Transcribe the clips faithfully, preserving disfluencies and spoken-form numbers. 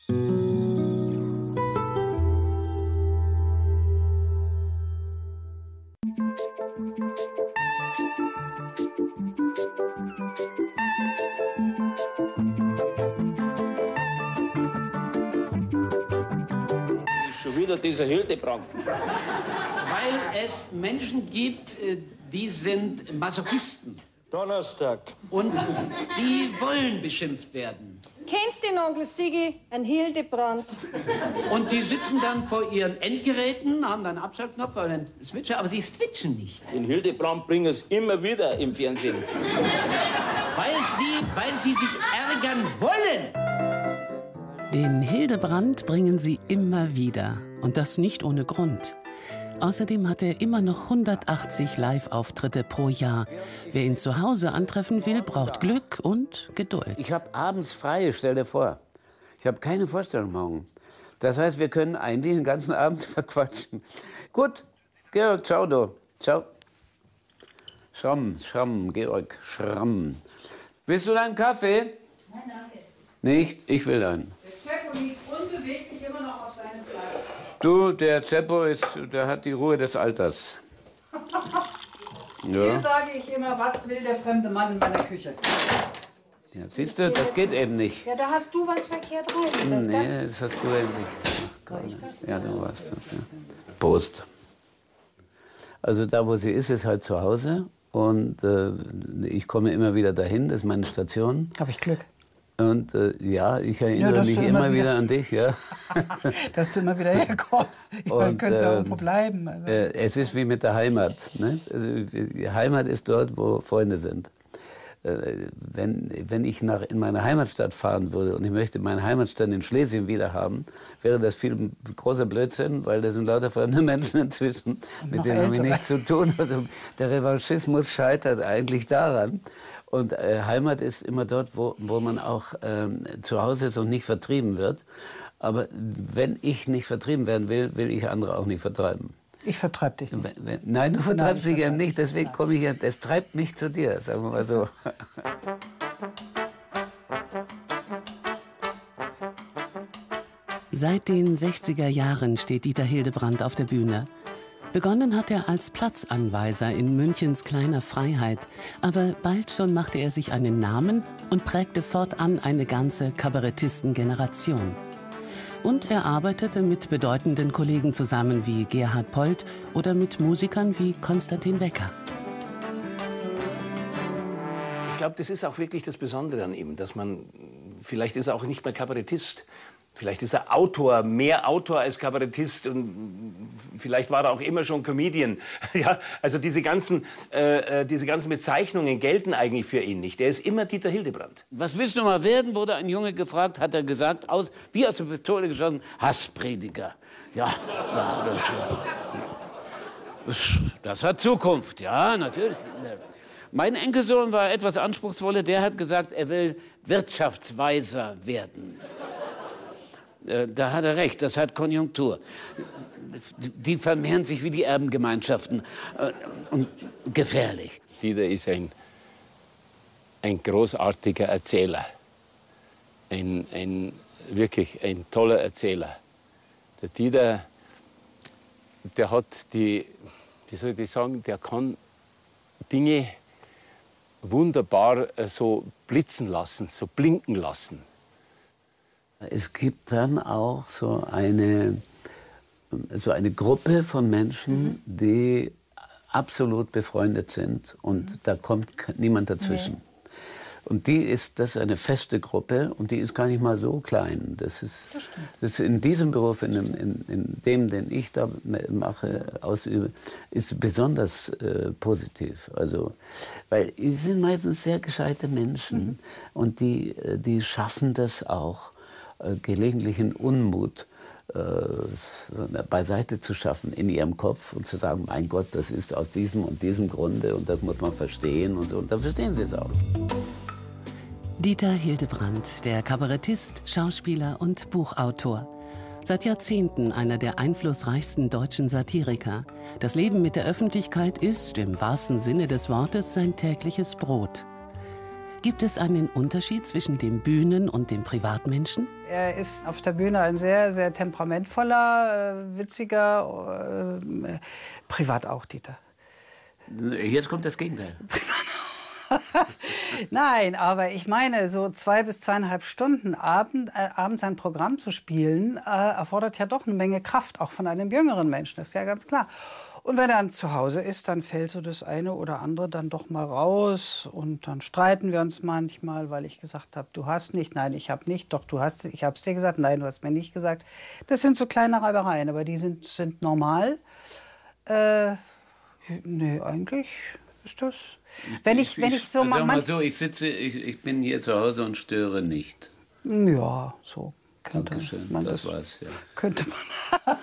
Schon wieder dieser Hildebrand. Weil es Menschen gibt, die sind Masochisten. Donnerstag. Und die wollen beschimpft werden. Kennst du den Onkel Sigi, ein Hildebrand? Und die sitzen dann vor ihren Endgeräten, haben dann einen Abschaltknopf oder einen Switcher, aber sie switchen nicht. Den Hildebrand bringen es immer wieder im Fernsehen. Weil sie, weil sie sich ärgern wollen. Den Hildebrand bringen sie immer wieder. Und das nicht ohne Grund. Außerdem hat er immer noch hundertachtzig Live-Auftritte pro Jahr. Wer ihn zu Hause antreffen will, braucht Glück und Geduld. Ich habe abends frei, stell dir vor. Ich habe keine Vorstellung morgen. Das heißt, wir können eigentlich den ganzen Abend verquatschen. Gut, Georg, ciao du. Ciao. Schramm, Schramm, Georg, Schramm. Willst du deinen Kaffee? Nein, danke. Nicht? Ich will einen. Der Zeppo liegt unbeweglich immer noch auf seinem Platz. Du, der Zeppo, ist, der hat die Ruhe des Alters. Hier Ja. sage ich immer, was will der fremde Mann in meiner Küche? Ja, siehst du, das geht eben nicht. Ja, da hast du was verkehrt rein. Das Nee, ganz das hast du eben nicht. Ach Gott. Ja, du warst das, ja. Prost. Also da, wo sie ist, ist halt zu Hause. Und äh, ich komme immer wieder dahin, das ist meine Station. Habe ich Glück. Und äh, ja, ich erinnere Ja, mich du immer immer wieder wieder- an dich, ja. Dass du immer wieder herkommst. Ich meine, Und, könntest ja ähm, irgendwo bleiben. Also. Äh, es ist wie mit der Heimat. Ne? Also, die Heimat ist dort, wo Freunde sind. Äh, wenn, wenn ich nach, in meine Heimatstadt fahren würde und ich möchte meine Heimatstadt in Schlesien wieder haben, wäre das viel großer Blödsinn, weil da sind lauter fremde Menschen inzwischen, mit noch denen habe ich ältere. nichts zu tun. Also, der Revanchismus scheitert eigentlich daran. Und äh, Heimat ist immer dort, wo, wo man auch ähm, zu Hause ist und nicht vertrieben wird. Aber wenn ich nicht vertrieben werden will, will ich andere auch nicht vertreiben. Ich vertreibe dich nicht. Wenn, wenn, nein, du vertreibst Nein, ich dich eben vertreibe- nicht, deswegen komme ich ja, das treibt mich zu dir, sagen wir mal so. Seit den sechziger Jahren steht Dieter Hildebrand auf der Bühne. Begonnen hat er als Platzanweiser in Münchens kleiner Freiheit. Aber bald schon machte er sich einen Namen und prägte fortan eine ganze Kabarettistengeneration. Und er arbeitete mit bedeutenden Kollegen zusammen wie Gerhard Polt oder mit Musikern wie Konstantin Wecker. Ich glaube, das ist auch wirklich das Besondere an ihm, dass man, vielleicht ist er auch nicht mehr Kabarettist, vielleicht ist er Autor, mehr Autor als Kabarettist und vielleicht war er auch immer schon Comedian. Ja, also diese ganzen, äh, diese ganzen Bezeichnungen gelten eigentlich für ihn nicht. Er ist immer Dieter Hildebrand. Was willst du mal werden, wurde ein Junge gefragt, hat er gesagt, aus, wie aus der Pistole geschossen, Hassprediger. Ja, das, das hat Zukunft, ja, natürlich. Mein Enkelsohn war etwas anspruchsvoller, der hat gesagt, er will Wirtschaftsweiser werden. Da hat er recht, das hat Konjunktur. Die vermehren sich wie die Erbengemeinschaften. Und gefährlich. Dieter ist ein, ein großartiger Erzähler. Ein, ein, wirklich ein toller Erzähler. Der Dieter, der hat die, wie soll ich sagen, der kann Dinge wunderbar so blitzen lassen, so blinken lassen. Es gibt dann auch so eine, so eine Gruppe von Menschen, die absolut befreundet sind und da kommt niemand dazwischen. Nee. Und die ist, das ist eine feste Gruppe und die ist gar nicht mal so klein. Das ist, das das ist in diesem Beruf, in dem, in, in dem, den ich da mache, ausübe, ist besonders äh, positiv. Also, weil es sind meistens sehr gescheite Menschen mhm. und die, die schaffen das auch, gelegentlichen Unmut äh, beiseite zu schaffen in ihrem Kopf und zu sagen, mein Gott, das ist aus diesem und diesem Grunde und das muss man verstehen und so. Und dann verstehen sie es auch. Dieter Hildebrand, der Kabarettist, Schauspieler und Buchautor. Seit Jahrzehnten einer der einflussreichsten deutschen Satiriker. Das Leben mit der Öffentlichkeit ist, im wahrsten Sinne des Wortes, sein tägliches Brot. Gibt es einen Unterschied zwischen dem Bühnen- und dem Privatmenschen? Er ist auf der Bühne ein sehr, sehr temperamentvoller, äh, witziger, äh, privat auch, Dieter. Jetzt kommt das Gegenteil. Nein, aber ich meine, so zwei bis zweieinhalb Stunden Abend, äh, abends ein Programm zu spielen, äh, erfordert ja doch eine Menge Kraft, auch von einem jüngeren Menschen, das ist ja ganz klar. Und wenn er dann zu Hause ist, dann fällt so das eine oder andere dann doch mal raus. Und dann streiten wir uns manchmal, weil ich gesagt habe, du hast nicht, nein, ich habe nicht, doch, du hast, ich habe es dir gesagt, nein, du hast mir nicht gesagt. Das sind so kleine Reibereien, aber die sind, sind normal. Äh, nee, eigentlich ist das... Wenn ich, wenn ich so Sag mal... mal so, ich sitze, ich, ich bin hier zu Hause und störe nicht. Ja, so könnte Dankeschön, man das, das... war's, ja. Könnte man...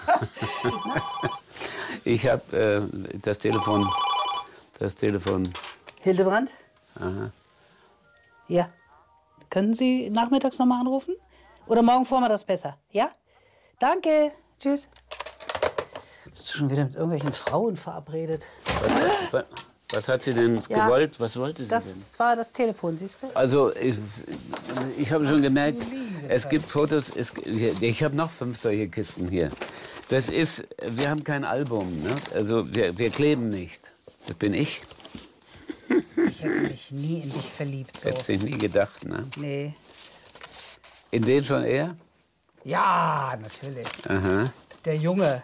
Ich habe äh, das Telefon, das Telefon... Hildebrand? Aha. Ja. Können Sie nachmittags noch mal anrufen? Oder morgen vormittags besser? Ja? Danke. Tschüss. Bist du schon wieder mit irgendwelchen Frauen verabredet? Was, was, was hat sie denn Ja, gewollt? Was wollte sie denn? Das war das Telefon, siehst du? Also, ich, ich habe schon gemerkt, es gibt Fotos, es, ich habe noch fünf solche Kisten hier. Das ist, wir haben kein Album, ne? Also wir, wir kleben nicht. Das bin ich. Ich hätte mich nie in dich verliebt. So. Hättest du nie gedacht, ne? Nee. In den schon eher? Ja, natürlich. Aha. Der Junge.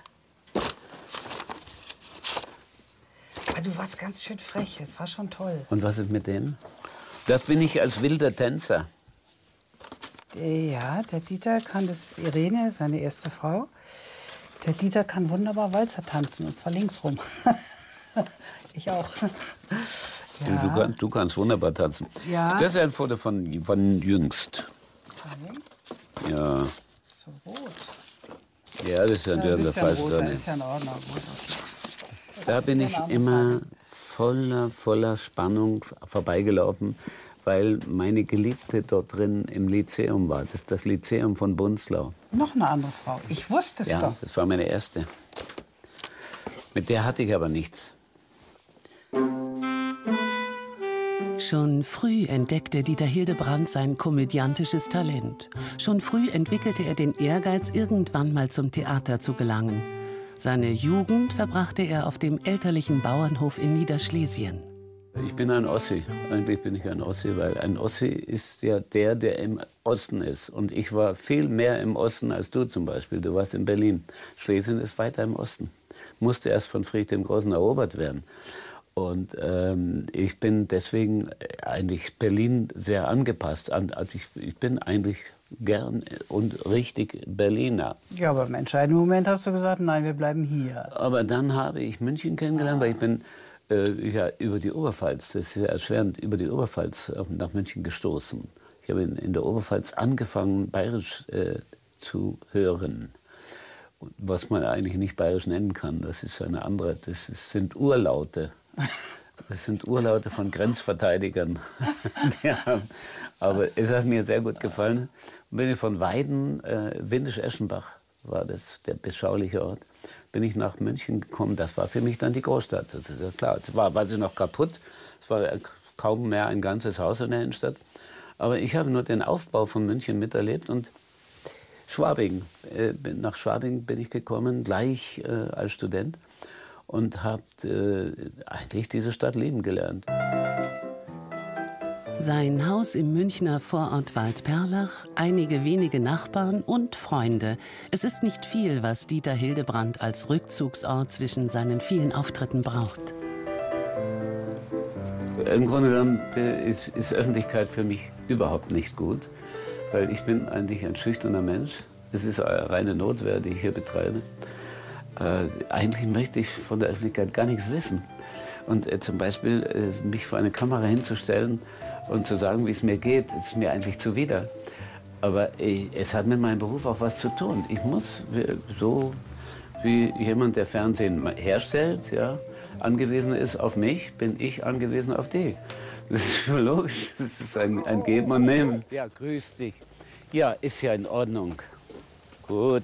Aber du warst ganz schön frech, es war schon toll. Und was ist mit dem? Das bin ich als wilder Tänzer. Ja, der Dieter kann, das ist Irene, seine erste Frau. Der Dieter kann wunderbar Walzer tanzen, und zwar linksrum. Ich auch. Ja. Du, kannst, du kannst wunderbar tanzen. Ja. Das ist ein Foto von, von jüngst. Von links? Ja. So rot. Ja, das ist ja, Ja, der ist ja Falsch rot, da drin. ist ja in Ordnung. Da bin ich immer voller, voller Spannung vorbeigelaufen, weil meine Geliebte dort drin im Lyzeum war. Das ist das Lyzeum von Bunzlau. Noch eine andere Frau. Ich wusste es Ja, doch. das war meine erste. Mit der hatte ich aber nichts. Schon früh entdeckte Dieter Hildebrandt sein komödiantisches Talent. Schon früh entwickelte er den Ehrgeiz, irgendwann mal zum Theater zu gelangen. Seine Jugend verbrachte er auf dem elterlichen Bauernhof in Niederschlesien. Ich bin ein Ossi. Eigentlich bin ich ein Ossi, weil ein Ossi ist ja der, der im Osten ist. Und ich war viel mehr im Osten als du zum Beispiel. Du warst in Berlin. Schlesien ist weiter im Osten. Musste erst von Friedrich dem Großen erobert werden. Und ähm, ich bin deswegen eigentlich Berlin sehr angepasst. Also ich, ich bin eigentlich gern und richtig Berliner. Ja, aber im entscheidenden Moment hast du gesagt, nein, wir bleiben hier. Aber dann habe ich München kennengelernt, weil ich bin äh, ja, über die Oberpfalz, das ist ja erschwerend, über die Oberpfalz nach München gestoßen. Ich habe in, in der Oberpfalz angefangen, bayerisch äh, zu hören. Was man eigentlich nicht bayerisch nennen kann, das ist eine andere, das ist, sind Urlaute. Das sind Urlaute von Grenzverteidigern. Ja, aber es hat mir sehr gut gefallen. Und bin ich von Weiden, äh, Windisch-Eschenbach war das, der beschauliche Ort, bin ich nach München gekommen. Das war für mich dann die Großstadt. Das ist ja klar. Es war, war sie noch kaputt. Es war kaum mehr ein ganzes Haus in der Innenstadt. Aber ich habe nur den Aufbau von München miterlebt und Schwabing. Äh, nach Schwabing bin ich gekommen, gleich äh, als Student. Und habe äh, eigentlich diese Stadt lieben gelernt. Sein Haus im Münchner Vorort Waldperlach, einige wenige Nachbarn und Freunde. Es ist nicht viel, was Dieter Hildebrandt als Rückzugsort zwischen seinen vielen Auftritten braucht. Im Grunde genommen ist, ist Öffentlichkeit für mich überhaupt nicht gut, weil ich bin eigentlich ein schüchterner Mensch. Es ist eine reine Notwehr, die ich hier betreibe. Äh, eigentlich möchte ich von der Öffentlichkeit gar nichts wissen. Und äh, zum Beispiel äh, mich vor eine Kamera hinzustellen und zu sagen, wie es mir geht, ist mir eigentlich zuwider. Aber äh, es hat mit meinem Beruf auch was zu tun. Ich muss, so wie jemand, der Fernsehen herstellt, ja, angewiesen ist auf mich, bin ich angewiesen auf dich. Das ist schon logisch, das ist ein, ein Geben und Nehmen. Ja, grüß dich. Ja, ist ja in Ordnung. Gut.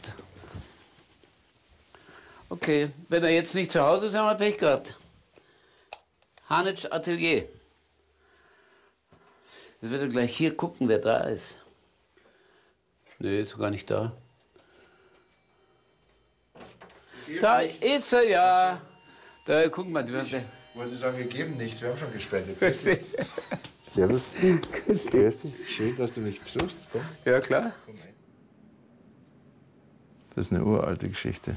Okay, wenn er jetzt nicht zu Hause ist, haben wir Pech gehabt. Hanitsch Atelier. Jetzt wird er gleich hier gucken, wer da ist. Nee, ist gar nicht da. Da ist er ja. Da, guck mal. Die, ich wollte sagen, wir geben nichts, wir haben schon gespendet. Grüß dich. Servus. Grüß dich. Grüß dich. Schön, dass du mich besuchst. Komm. Ja, klar. Komm rein. Das ist eine uralte Geschichte.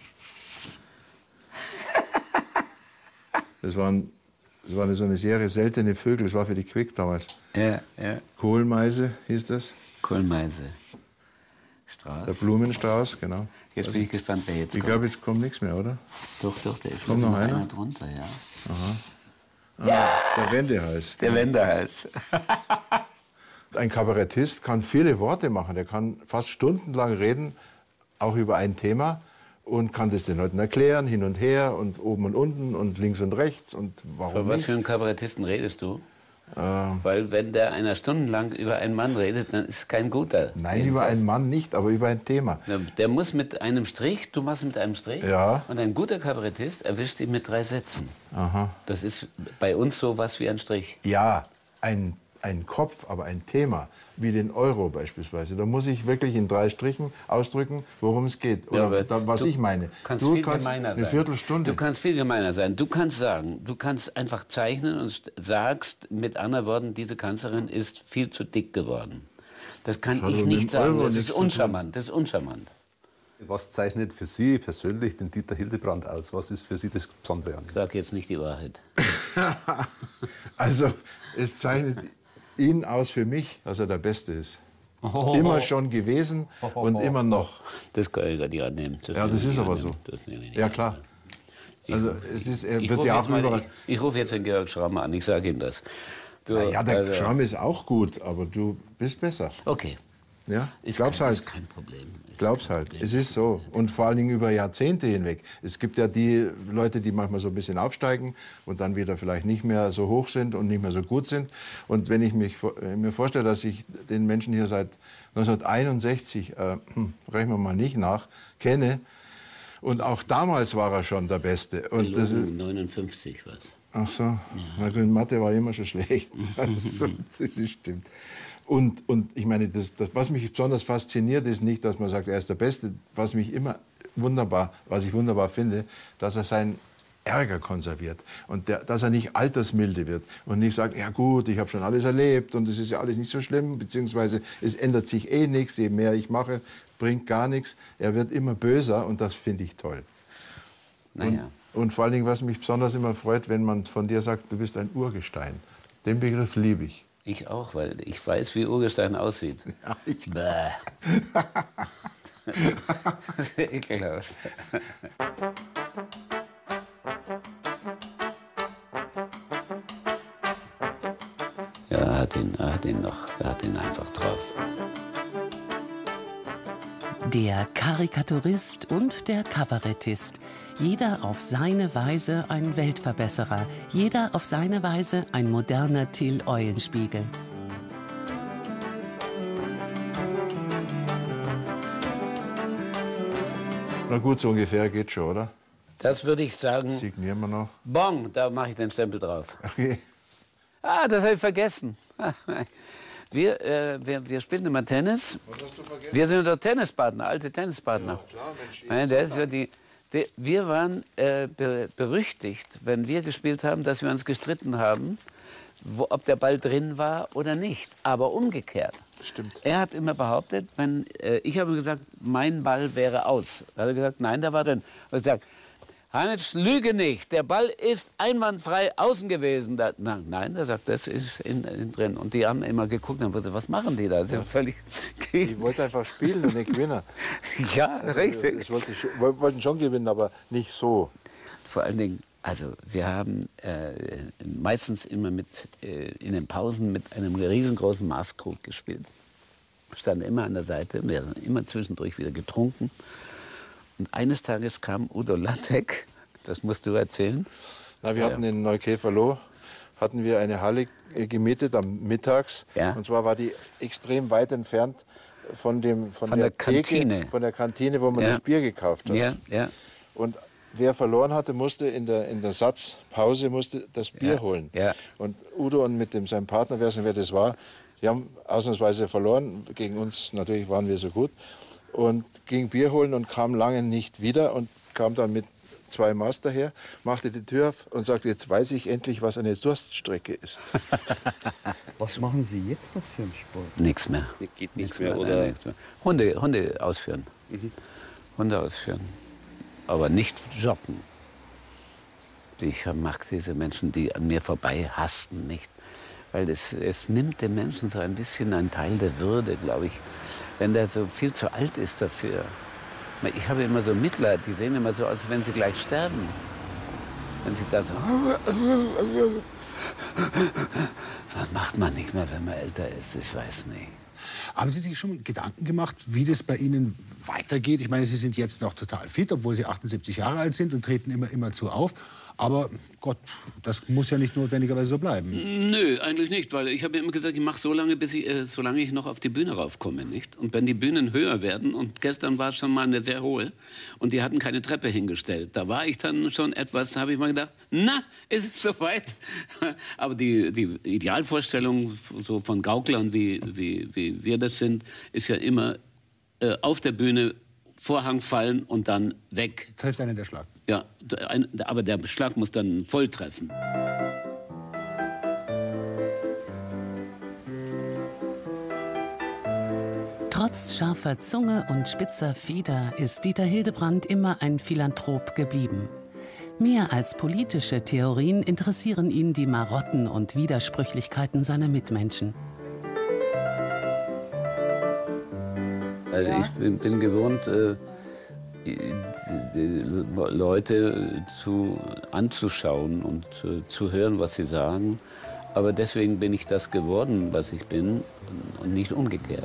Das waren, das war so eine Serie seltene Vögel, das war für die Quick damals. Ja, ja. Kohlmeise hieß das. Kohlmeise. Strauß. Der Blumenstrauß, genau. Jetzt Also, bin ich gespannt, wer jetzt ich kommt. glaube, jetzt kommt nichts mehr, oder? Doch, doch, da ist Kommt noch noch einer? einer drunter, ja. Aha. Ja. Ah, der Wendehals. Der Wendehals. Ein Kabarettist kann viele Worte machen. Der kann fast stundenlang reden, auch über ein Thema. Und kann das den Leuten erklären, hin und her und oben und unten und links und rechts. Und warum Von was nicht? für einen Kabarettisten redest du? Ähm, Weil wenn der einer stundenlang über einen Mann redet, dann ist es kein guter. Nein, über Jedenfalls. einen Mann nicht, aber über ein Thema. Der muss mit einem Strich, du machst mit einem Strich. Ja. Und ein guter Kabarettist erwischt ihn mit drei Sätzen. Aha. Das ist bei uns so was wie ein Strich. Ja, ein, ein Kopf, aber ein Thema, wie den Euro beispielsweise. Da muss ich wirklich in drei Strichen ausdrücken, worum es geht. Oder Ja, aber da, was du ich meine. Kannst du viel kannst gemeiner eine sein. Viertelstunde. Du kannst viel gemeiner sein. Du kannst sagen, du kannst einfach zeichnen und sagst mit anderen Worten, diese Kanzlerin ist viel zu dick geworden. Das kann Das hat ich aber mit nicht dem sagen. Euro Das ist nichts zu tun. uncharmant. Das ist uncharmant. Was zeichnet für Sie persönlich den Dieter Hildebrand aus? Was ist für Sie das Besondere an ihm? Sag jetzt nicht die Wahrheit. Also, es zeichnet ihn aus für mich, dass er der Beste ist. Oh. Immer schon gewesen und immer noch. Das kann ich gar nicht annehmen. Das Ja, will das ich ist nicht aber so. annehmen. Das will ich nicht Ja, annehmen. klar. Ich Also, rufe- es ist, er ich wird rufe ja jetzt auch mal- überall. Ich, ich rufe jetzt den Georg Schramm an, ich sage ihm das. Du, Na ja, der also- Schramm ist auch gut, aber du bist besser. Okay. Ja, Ist glaub's kein, halt. Ist kein Problem. Ist Glaub's kein halt. Problem. Es ist so. Und vor allen Dingen über Jahrzehnte hinweg. Es gibt ja die Leute, die manchmal so ein bisschen aufsteigen und dann wieder vielleicht nicht mehr so hoch sind und nicht mehr so gut sind. Und wenn ich mich, vor- äh, mir vorstelle, dass ich den Menschen hier seit neunzehnhunderteinundsechzig, äh, hm, rechnen wir mal nicht nach, kenne. Und auch damals war er schon der Beste. Und das ist, Gelogen, neunundfünfzig was. ach so, na gut, Mathe war immer schon schlecht. Also, das ist, stimmt. Und, und ich meine, das, das, was mich besonders fasziniert, ist nicht, dass man sagt, er ist der Beste. Was mich immer wunderbar, was ich wunderbar finde, dass er seinen Ärger konserviert und der, dass er nicht altersmilde wird und nicht sagt, ja gut, ich habe schon alles erlebt und es ist ja alles nicht so schlimm, beziehungsweise es ändert sich eh nichts, je mehr ich mache, bringt gar nichts. Er wird immer böser und das finde ich toll. Naja. Und, und vor allen Dingen, was mich besonders immer freut, wenn man von dir sagt, du bist ein Urgestein. Den Begriff liebe ich. Ich auch, weil ich weiß, wie Urgestein aussieht. Ja, ich Bäh. Das ist ekelhaft. Ja, er hat ihn, er hat ihn noch, er hat ihn einfach drauf. Der Karikaturist und der Kabarettist. Jeder auf seine Weise ein Weltverbesserer. Jeder auf seine Weise ein moderner Till Eulenspiegel. Na gut, so ungefähr geht schon, oder? Das würde ich sagen, Signieren wir noch. Bon, da mache ich den Stempel drauf. Okay. Ah, das habe ich vergessen. Wir, äh, wir, wir spielen immer Tennis. Was hast du vergessen? Wir sind doch Tennispartner, alte Tennispartner. Ja, klar, Mensch, Nein, das ist ja die, die, wir waren äh, be, berüchtigt, wenn wir gespielt haben, dass wir uns gestritten haben, wo, ob der Ball drin war oder nicht. Aber umgekehrt. Stimmt. Er hat immer behauptet, wenn, äh, ich habe gesagt, mein Ball wäre aus. Er hat gesagt, nein, der war drin. Und ich gesagt, Hanitsch, lüge nicht, der Ball ist einwandfrei außen gewesen. Da, na, nein, er sagt, das ist in, in drin. Und die haben immer geguckt und haben gesagt, was machen die da? Das ist ja völlig Ich wollte einfach spielen und nicht gewinnen. Ja, richtig. Ich wollte schon, woll- wollten schon gewinnen, aber nicht so. Vor allen Dingen, also wir haben äh, meistens immer mit, äh, in den Pausen mit einem riesengroßen Maßkrug gespielt. Wir standen immer an der Seite, wir haben immer zwischendurch wieder getrunken. Und eines Tages kam Udo Lattek, das musst du erzählen. Na, wir Ja. hatten in Neukäferloh hatten wir eine Halle äh, gemietet am Mittags. Ja. Und zwar war die extrem weit entfernt von, dem, von, Von der Kantine. Theke, von der Kantine, wo man Ja. das Bier gekauft hat. Ja, ja. Und wer verloren hatte, musste in der, in der Satzpause musste das Bier Ja, holen. ja. Und Udo und mit dem, seinem Partner, wer, wer das war, die haben ausnahmsweise verloren. Gegen uns natürlich waren wir so gut. Und ging Bier holen und kam lange nicht wieder und kam dann mit zwei Maß daher, machte die Tür auf und sagte, jetzt weiß ich endlich, was eine Durststrecke ist. Was machen Sie jetzt noch für einen Sport? Nichts mehr. Geht Nichts nicht mehr, nein, oder? nichts mehr. Hunde, Hunde ausführen. Mhm. Hunde ausführen. Aber nicht joggen. Ich mag diese Menschen, die an mir vorbei hasten, nicht. Weil es, es nimmt dem Menschen so ein bisschen einen Teil der Würde, glaube ich. Wenn der so viel zu alt ist dafür. Ich habe immer so Mitleid, die sehen immer so aus, als wenn sie gleich sterben. Wenn sie da so... Was macht man nicht mehr, wenn man älter ist? Ich weiß nicht. Haben Sie sich schon Gedanken gemacht, wie das bei Ihnen weitergeht? Ich meine, Sie sind jetzt noch total fit, obwohl Sie achtundsiebzig Jahre alt sind und treten immer, immer zu auf. Aber Gott, das muss ja nicht notwendigerweise so bleiben. Nö, eigentlich nicht, weil ich habe immer gesagt, ich mache so lange, bis ich, äh, solange ich noch auf die Bühne raufkomme, nicht? Und wenn die Bühnen höher werden, und gestern war es schon mal eine sehr hohe, und die hatten keine Treppe hingestellt, da war ich dann schon etwas, da habe ich mal gedacht, na, ist es soweit? Aber die, die Idealvorstellung so von Gauklern, wie, wie, wie wir das sind, ist ja immer äh, auf der Bühne Vorhang fallen und dann weg. Trifft einen der Schlag. Ja, ein, aber der Schlag muss dann voll treffen. Trotz scharfer Zunge und spitzer Feder ist Dieter Hildebrandt immer ein Philanthrop geblieben. Mehr als politische Theorien interessieren ihn die Marotten und Widersprüchlichkeiten seiner Mitmenschen. Also ich bin, bin gewohnt, äh, die, die Leute zu, anzuschauen und äh, zu hören, was sie sagen. Aber deswegen bin ich das geworden, was ich bin, und nicht umgekehrt.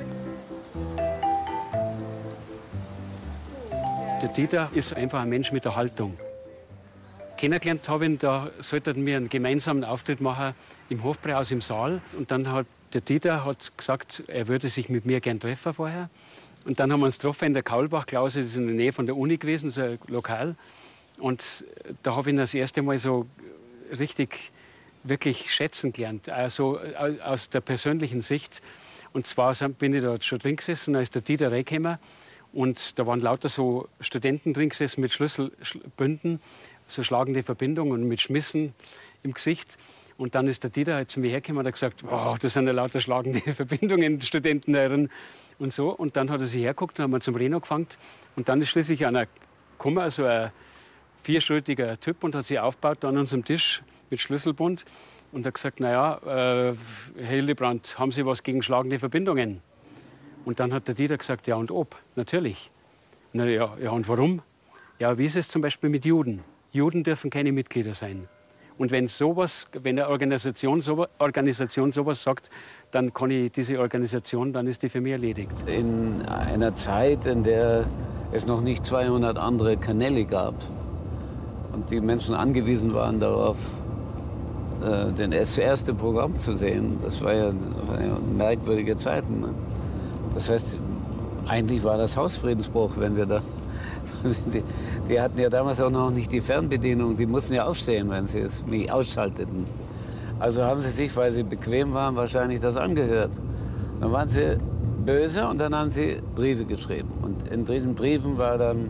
Der Dieter ist einfach ein Mensch mit der Haltung. Kennengelernt habe ich ihn, da sollten wir einen gemeinsamen Auftritt machen im Hofbräuhaus im Saal. Und dann hat der Dieter hat gesagt, er würde sich mit mir gern treffen vorher. Und dann haben wir uns getroffen in der Kaulbach-Klause, das ist in der Nähe von der Uni gewesen, so ein Lokal. Und da habe ich ihn das erste Mal so richtig, wirklich schätzen gelernt, also aus der persönlichen Sicht. Und zwar bin ich da schon drin gesessen, da ist der Dieter reingekommen. Und da waren lauter so Studenten drin gesessen mit Schlüsselbünden, so schlagende Verbindungen und mit Schmissen im Gesicht. Und dann ist der Dieter halt zu mir hergekommen und hat gesagt, oh, das sind ja lauter schlagende Verbindungen, Studenten darin und so. Und dann hat er sich hergeguckt und haben wir zum Reno gefangen. Und dann ist schließlich einer gekommen, so ein vierschultiger Typ, und hat sich aufgebaut an unserem Tisch mit Schlüsselbund und hat gesagt, naja, äh, Herr Hildebrandt, haben Sie was gegen schlagende Verbindungen? Und dann hat der Dieter gesagt, ja und ob, natürlich. Und dann, ja, ja, und warum? Ja, wie ist es zum Beispiel mit Juden? Juden dürfen keine Mitglieder sein. Und wenn sowas, wenn eine Organisation, so, Organisation sowas sagt, dann kann ich diese Organisation, dann ist die für mich erledigt. In einer Zeit, in der es noch nicht zweihundert andere Kanäle gab und die Menschen angewiesen waren darauf, äh, den, das erste Programm zu sehen, das war ja, das war ja merkwürdige Zeiten. Ne? Das heißt, eigentlich war das Hausfriedensbruch, wenn wir da... Die, die hatten ja damals auch noch nicht die Fernbedienung, die mussten ja aufstehen, wenn sie es mich ausschalteten. Also haben sie sich, weil sie bequem waren, wahrscheinlich das angehört. Dann waren sie böse und dann haben sie Briefe geschrieben. Und in diesen Briefen war dann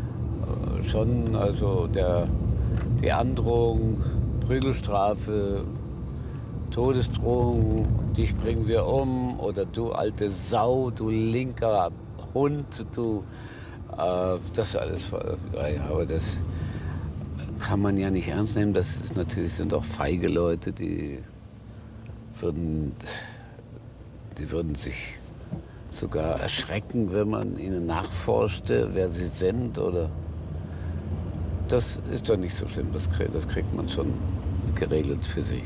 schon also der, die Androhung, Prügelstrafe, Todesdrohung, dich bringen wir um, oder du alte Sau, du linker Hund, du... Das alles, ja, aber das kann man ja nicht ernst nehmen. Das ist natürlich, sind auch feige Leute, die würden, die würden sich sogar erschrecken, wenn man ihnen nachforschte, wer sie sind. Oder das ist doch nicht so schlimm. Das, das kriegt man schon geregelt für sich.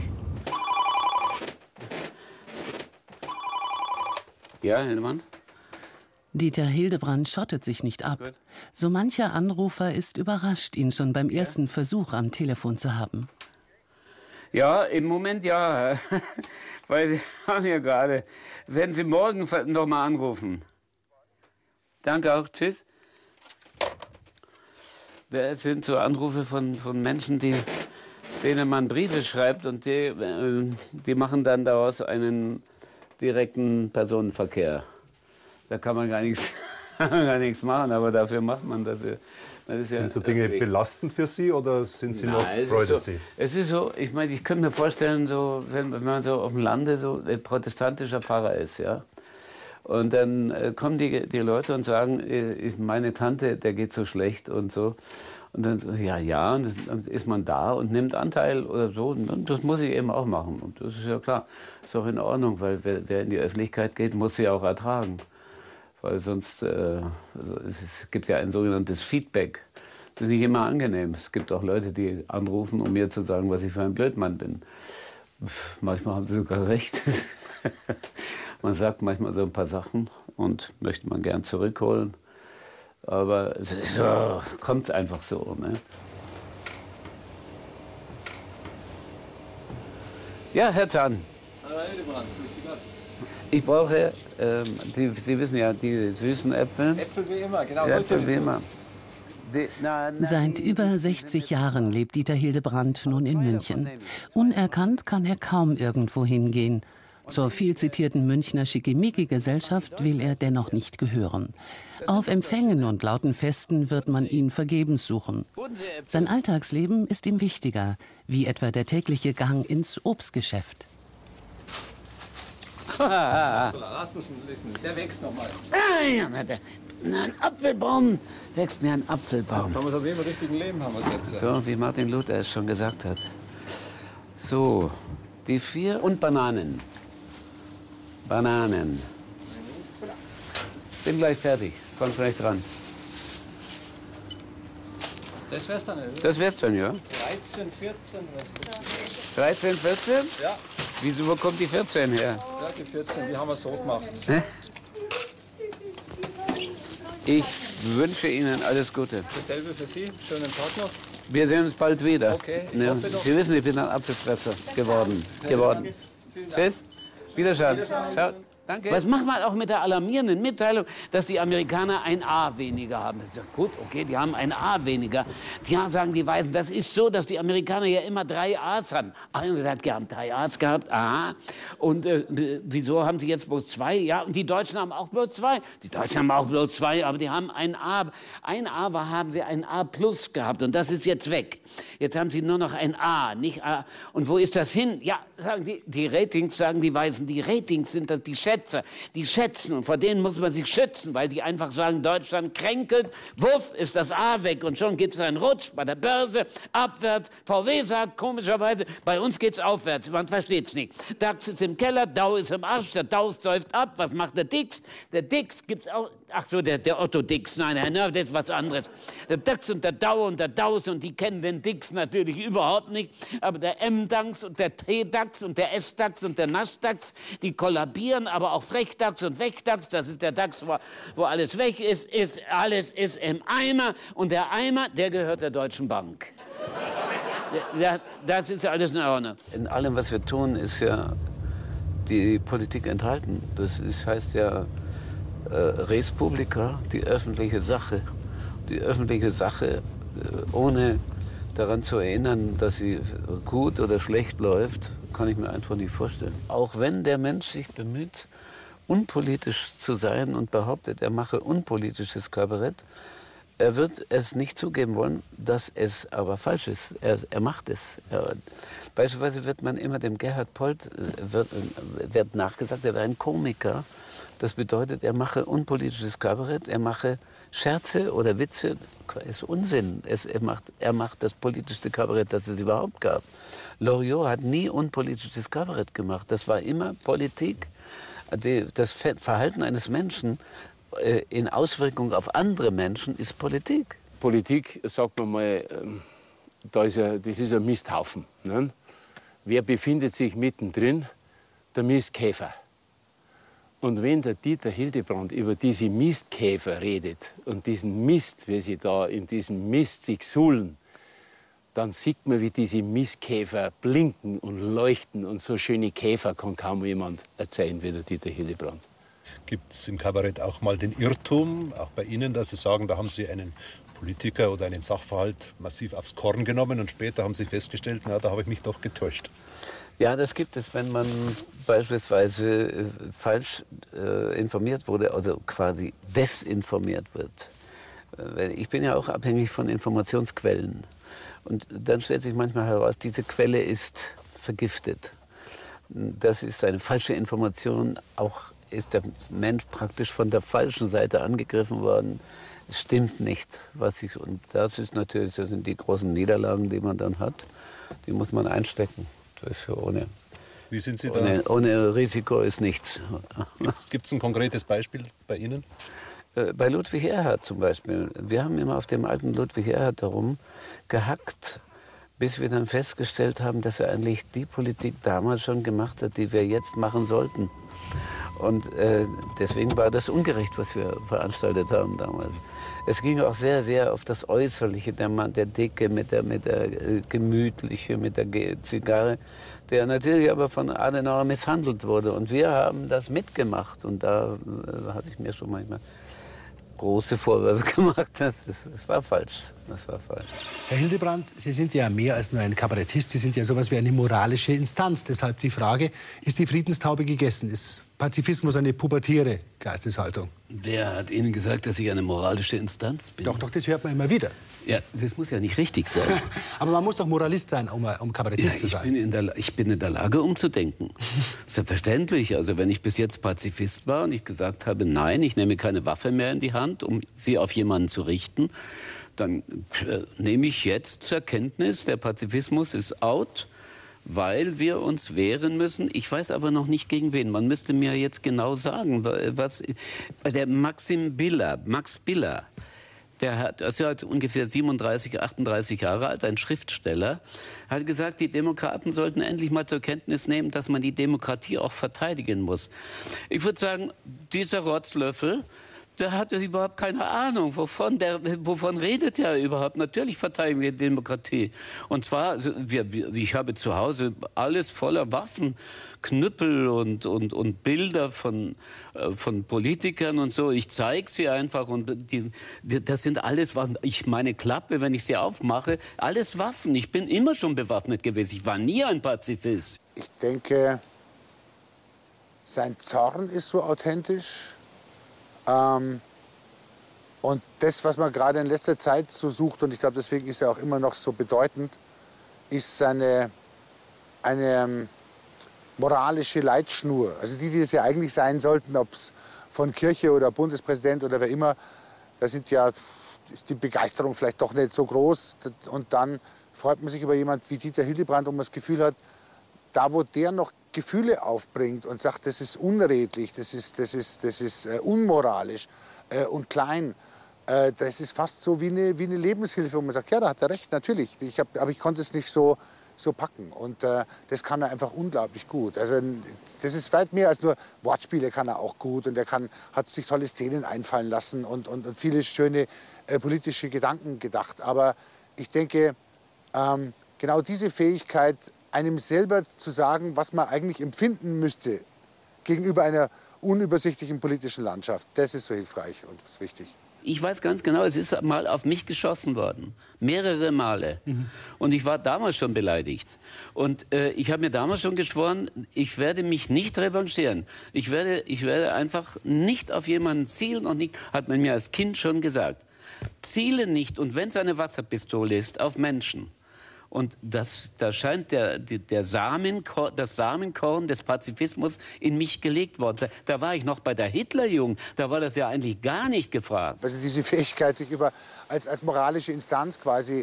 Ja, Hildebrandt? Dieter Hildebrandt schottet sich nicht ab. So mancher Anrufer ist überrascht, ihn schon beim ersten Versuch am Telefon zu haben. Ja, im Moment ja, weil wir haben ja gerade. Werden Sie morgen noch mal anrufen? Danke auch, tschüss. Das sind so Anrufe von, von Menschen, die, denen man Briefe schreibt und die, äh, die machen dann daraus einen direkten Personenverkehr. Da kann man gar nichts, gar nichts machen, aber dafür macht man das. das ist sind ja so Dinge belastend für Sie oder sind Sie Nein, noch es freut ist es so, Sie? Es ist so, ich meine, ich könnte mir vorstellen, so, wenn, wenn man so auf dem Lande so ein protestantischer Pfarrer ist, ja. Und dann äh, kommen die, die Leute und sagen, äh, meine Tante, der geht so schlecht und so. Und dann, so, ja, ja, und dann ist man da und nimmt Anteil oder so. Und das muss ich eben auch machen. Und das ist ja klar, ist auch in Ordnung, weil wer, wer in die Öffentlichkeit geht, muss sie auch ertragen. Weil sonst, äh, also es gibt ja ein sogenanntes Feedback. Das ist nicht immer angenehm. Es gibt auch Leute, die anrufen, um mir zu sagen, was ich für ein Blödmann bin. Pff, manchmal haben sie sogar recht. Man sagt manchmal so ein paar Sachen und möchte man gern zurückholen. Aber es ist, oh, kommt einfach so. Ne? Ja, Herr Zahn. Hallo Herr Hildebrand, grüß Gott. Ich brauche, ähm, die, Sie wissen ja, die süßen Äpfel. Äpfel wie immer, genau. Äpfel wie immer. Die, na, na, Seit über sechzig Jahren lebt Dieter Hildebrand nun in München. Unerkannt kann er kaum irgendwo hingehen. Zur viel zitierten Münchner Schickimicki-Gesellschaft will er dennoch nicht gehören. Auf Empfängen und lauten Festen wird man ihn vergebens suchen. Sein Alltagsleben ist ihm wichtiger, wie etwa der tägliche Gang ins Obstgeschäft. Lass uns lesen, der wächst noch mal. Ah, ja, ein Apfelbaum wächst mir ein Apfelbaum. Jetzt haben wir es auch wie im richtigen Leben, haben wir es jetzt. So, wie Martin Luther es schon gesagt hat. So, die vier und Bananen. Bananen. Bin gleich fertig. Kommt gleich dran. Das wär's dann, oder? Das wär's dann, ja. dreizehn, vierzehn. dreizehn, vierzehn? Ja. Wieso, wo kommt die vierzehn her? Ja, die vierzehn, die haben wir so gemacht. Hä? Ich wünsche Ihnen alles Gute. Dasselbe für Sie. Schönen Tag noch. Wir sehen uns bald wieder. Okay, ich Ja. hoffe doch. Sie wissen, ich bin ein Apfelfresser geworden. geworden. Tschüss. Wiederschauen. Ciao. Danke. Was macht man auch mit der alarmierenden Mitteilung, dass die Amerikaner ein A weniger haben? Das ist ja gut, okay, die haben ein A weniger. Ja, sagen die Weißen, das ist so, dass die Amerikaner ja immer drei A's hatten. Einer gesagt, die haben drei A's gehabt, aha. Und äh, wieso haben sie jetzt bloß zwei? Ja, und die Deutschen haben auch bloß zwei. Die Deutschen haben auch bloß zwei, aber die haben ein A. Ein A war, haben sie ein A plus gehabt und das ist jetzt weg. Jetzt haben sie nur noch ein A, nicht A. Und wo ist das hin? Ja, sagen die, die Ratings, sagen die Weißen, die Ratings sind das die Schätze. Die schätzen und vor denen muss man sich schützen, weil die einfach sagen, Deutschland kränkelt, wuff, ist das A weg und schon gibt es einen Rutsch bei der Börse, abwärts. V W sagt komischerweise, bei uns geht's aufwärts, man versteht's nicht. DAX ist im Keller, Dow ist im Arsch, der Dow säuft ab, was macht der Dix? Der Dix gibt's auch, ach so, der, der Otto Dix, nein, Herr Nerv, das ist was anderes. Der DAX und der Dow und der Daus und die kennen den Dix natürlich überhaupt nicht, aber der M-DAX und der T-DAX und der S-DAX und der Nasdaq, die kollabieren, aber auch Frechdachs und Wegdachs, das ist der DAX, wo, wo alles weg ist, ist, alles ist im Eimer und der Eimer, der gehört der Deutschen Bank. Ja, das ist ja alles in Ordnung. In allem, was wir tun, ist ja die Politik enthalten. Das ist, heißt ja äh, Res Publica, die öffentliche Sache. Die öffentliche Sache, äh, ohne daran zu erinnern, dass sie gut oder schlecht läuft, kann ich mir einfach nicht vorstellen. Auch wenn der Mensch sich bemüht, unpolitisch zu sein und behauptet, er mache unpolitisches Kabarett, er wird es nicht zugeben wollen, dass es aber falsch ist. Er, er macht es. Er, beispielsweise wird man immer dem Gerhard Polt wird, wird nachgesagt, er wäre ein Komiker. Das bedeutet, er mache unpolitisches Kabarett, er mache Scherze oder Witze. Das ist Unsinn. Es, er, macht, er macht das politischste Kabarett, das es überhaupt gab. Loriot hat nie unpolitisches Kabarett gemacht. Das war immer Politik. Die, das Verhalten eines Menschen äh, in Auswirkung auf andere Menschen ist Politik. Politik, sagt man mal, da ist ja, das ist ein Misthaufen. Ne? Wer befindet sich mittendrin? Der Mistkäfer. Und wenn der Dieter Hildebrand über diese Mistkäfer redet und diesen Mist, wie sie da in diesem Mist sich suhlen, dann sieht man, wie diese Mistkäfer blinken und leuchten. Und so schöne Käfer kann kaum jemand erzählen wie der Dieter Hildebrand. Gibt es im Kabarett auch mal den Irrtum, auch bei Ihnen, dass Sie sagen, da haben Sie einen Politiker oder einen Sachverhalt massiv aufs Korn genommen und später haben Sie festgestellt, na, da habe ich mich doch getäuscht? Ja, das gibt es, wenn man beispielsweise äh, falsch äh, informiert wurde, also quasi desinformiert wird. Äh, ich bin ja auch abhängig von Informationsquellen. Und dann stellt sich manchmal heraus, diese Quelle ist vergiftet. Das ist eine falsche Information. Auch ist der Mensch praktisch von der falschen Seite angegriffen worden. Es stimmt nicht, was ich, und das ist natürlich, das sind die großen Niederlagen, die man dann hat. Die muss man einstecken. Das ist ohne, Wie sind Sie da? ohne, ohne Risiko ist nichts. Gibt es ein konkretes Beispiel bei Ihnen? Bei Ludwig Erhard zum Beispiel. Wir haben immer auf dem alten Ludwig Erhard herum gehackt, bis wir dann festgestellt haben, dass er eigentlich die Politik damals schon gemacht hat, die wir jetzt machen sollten. Und äh, deswegen war das ungerecht, was wir veranstaltet haben damals. Es ging auch sehr, sehr auf das Äußerliche. Der Mann, der Dicke mit der, mit der äh, Gemütliche, mit der Ge Zigarre, der natürlich aber von Adenauer misshandelt wurde. Und wir haben das mitgemacht. Und da äh, hatte ich mir schon manchmal große Vorwürfe gemacht. Das, ist, das war falsch. Das war falsch. Herr Hildebrand, Sie sind ja mehr als nur ein Kabarettist. Sie sind ja sowas wie eine moralische Instanz. Deshalb die Frage, ist die Friedenstaube gegessen? Ist Pazifismus eine pubertäre Geisteshaltung? Wer hat Ihnen gesagt, dass ich eine moralische Instanz bin? Doch, doch, das hört man immer wieder. Ja, das muss ja nicht richtig sein. Aber man muss doch Moralist sein, um, um Kabarettist Ja, zu ich sein. bin, in der, ich bin in der Lage, umzudenken. Selbstverständlich. Also wenn ich bis jetzt Pazifist war und ich gesagt habe, nein, ich nehme keine Waffe mehr in die Hand, um sie auf jemanden zu richten, dann äh, nehme ich jetzt zur Kenntnis, der Pazifismus ist out, weil wir uns wehren müssen. Ich weiß aber noch nicht gegen wen. Man müsste mir jetzt genau sagen, was der Maxim Biller, Max Biller, der hat, ist ja ungefähr siebenunddreißig, achtunddreißig Jahre alt, ein Schriftsteller, hat gesagt, die Demokraten sollten endlich mal zur Kenntnis nehmen, dass man die Demokratie auch verteidigen muss. Ich würde sagen, dieser Rotzlöffel, der hat überhaupt keine Ahnung, wovon, der, wovon redet er überhaupt. Natürlich verteidigen wir die Demokratie. Und zwar, wir, ich habe zu Hause alles voller Waffen, Knüppel und, und, und Bilder von, von Politikern und so. Ich zeige sie einfach und die, die, das sind alles Waffen. Ich meine Klappe, wenn ich sie aufmache, alles Waffen. Ich bin immer schon bewaffnet gewesen. Ich war nie ein Pazifist. Ich denke, sein Zorn ist so authentisch. Ähm, und das, was man gerade in letzter Zeit so sucht, und ich glaube, deswegen ist er auch immer noch so bedeutend, ist seine, eine ähm, moralische Leitschnur. Also die, die es ja eigentlich sein sollten, ob es von Kirche oder Bundespräsident oder wer immer, da sind ja, ist die Begeisterung vielleicht doch nicht so groß. Und dann freut man sich über jemanden wie Dieter Hildebrand, wo man das Gefühl hat, da wo der noch Gefühle aufbringt und sagt, das ist unredlich, das ist, das ist, das ist äh, unmoralisch äh, und klein, äh, das ist fast so wie eine, wie eine Lebenshilfe, wo man sagt, ja, da hat er recht, natürlich, ich hab, aber ich konnte es nicht so, so packen. Und äh, das kann er einfach unglaublich gut. Also das ist weit mehr als nur Wortspiele kann er auch gut und er kann, hat sich tolle Szenen einfallen lassen und, und, und viele schöne äh, politische Gedanken gedacht. Aber ich denke, ähm, genau diese Fähigkeit, einem selber zu sagen, was man eigentlich empfinden müsste gegenüber einer unübersichtlichen politischen Landschaft, das ist so hilfreich und wichtig. Ich weiß ganz genau, es ist mal auf mich geschossen worden. Mehrere Male. Mhm. Und ich war damals schon beleidigt. Und äh, ich habe mir damals schon geschworen, ich werde mich nicht revanchieren. Ich werde, ich werde einfach nicht auf jemanden zielen und nicht, hat man mir als Kind schon gesagt. Ziele nicht, und wenn es eine Wasserpistole ist, auf Menschen. Und das, da scheint der, der Samenkorn, das Samenkorn des Pazifismus in mich gelegt worden zu sein. Da war ich noch bei der Hitlerjugend, da war das ja eigentlich gar nicht gefragt. Also diese Fähigkeit, sich über, als, als moralische Instanz quasi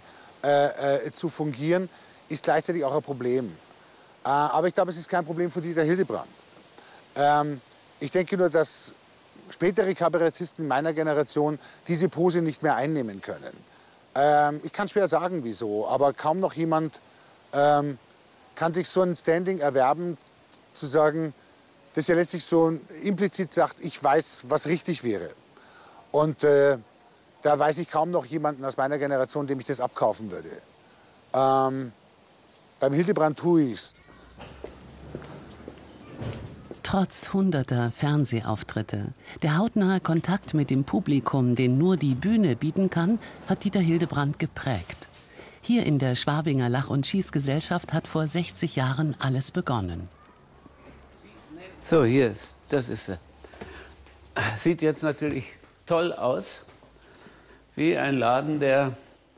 äh, äh, zu fungieren, ist gleichzeitig auch ein Problem. Äh, aber ich glaube, es ist kein Problem für Dieter Hildebrand. Ähm, ich denke nur, dass spätere Kabarettisten meiner Generation diese Pose nicht mehr einnehmen können. Ähm, ich kann schwer sagen, wieso, aber kaum noch jemand ähm, kann sich so ein Standing erwerben, zu sagen, dass er letztlich so implizit sagt, ich weiß, was richtig wäre. Und äh, da weiß ich kaum noch jemanden aus meiner Generation, dem ich das abkaufen würde. Ähm, beim Hildebrand tue ich's. Trotz hunderter Fernsehauftritte, der hautnahe Kontakt mit dem Publikum, den nur die Bühne bieten kann, hat Dieter Hildebrandt geprägt. Hier in der Schwabinger Lach- und Schießgesellschaft hat vor sechzig Jahren alles begonnen. So, hier ist, das ist er. Sieht jetzt natürlich toll aus, wie ein Laden, der,